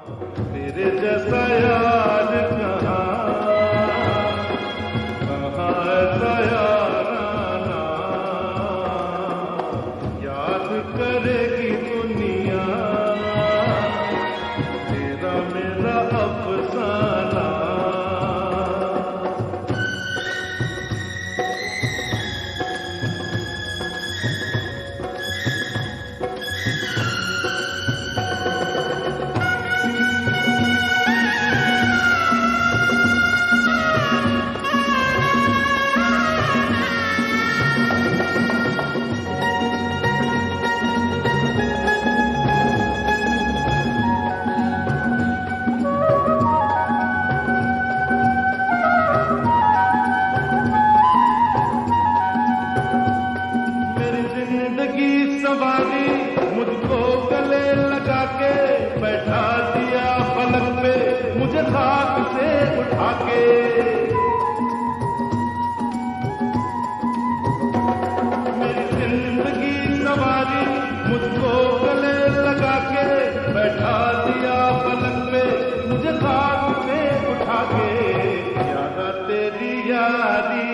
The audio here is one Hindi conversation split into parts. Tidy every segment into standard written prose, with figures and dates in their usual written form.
तेरे जैसा यार कहाँ, कहाँ ऐसा याराना, याद करेगी दुनिया तेरा मेरा अफसाना। जिंदगी सवारी मुझको गले लगा के बैठा दिया पलक पे, मुझे खाक से उठा के। मेरी जिंदगी सवारी मुझको गले लगा के बैठा दिया पलक पे, मुझे खाक से उठा के। याद तेरी यारी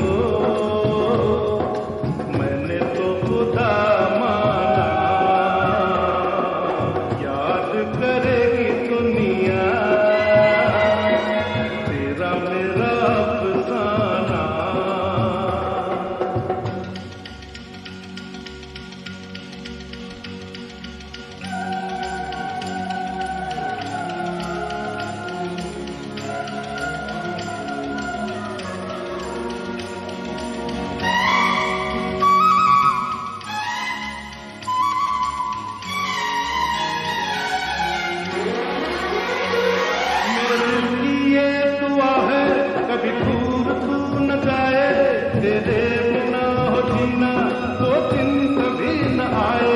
कभी दूर तू न जाए, तेरे बिना हो जीना वो दिन कभी न आए।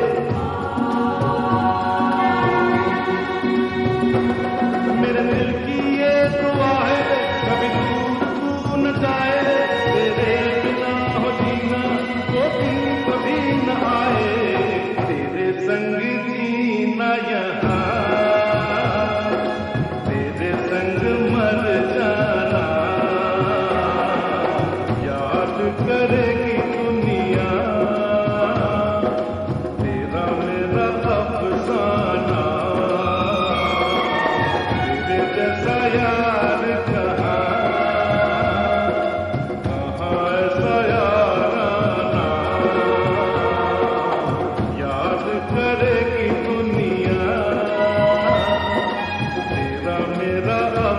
मेरे दिल की ये दुआ है कभी दूर तू न जाए, तेरे बिना हो जीना वो दिन कभी न आए। तेरे संग जीना यहाँ, तेरे संग मर जाना, करेगी दुनिया तेरा मेरा अफसाना। तेरे जैसा यार कहाँ, कहाँ ऐसा याराना, याद करेगी दुनिया तेरा मेरा